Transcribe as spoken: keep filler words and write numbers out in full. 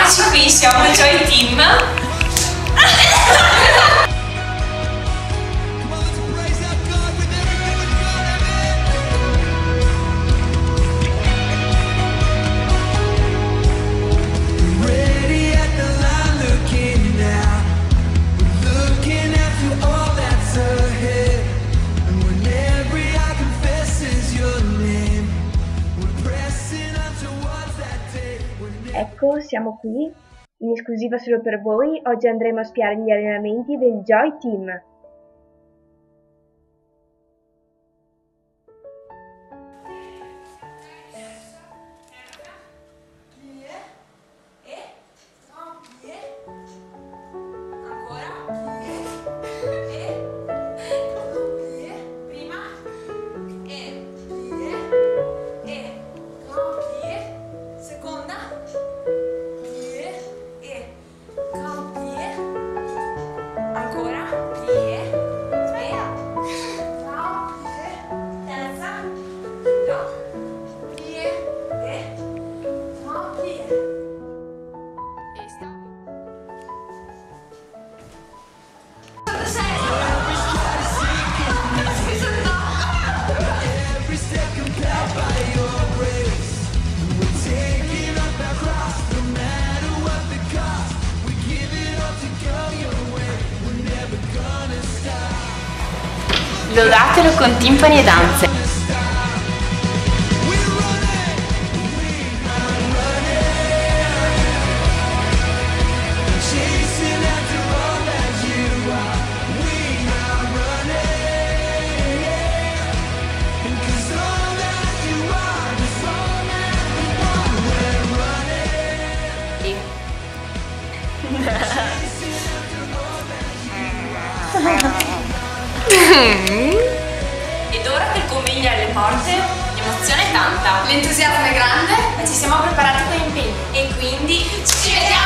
Eccoci qui, siamo il Joy Team. Ecco, siamo qui, in esclusiva solo per voi. Oggi andremo a spiare gli allenamenti del Joy Team. Lodatelo con timpani e danze. Ed ora che il convegno è alle porte, l'emozione è tanta, l'entusiasmo è grande ma ci siamo preparati con impegno e quindi ci vediamo!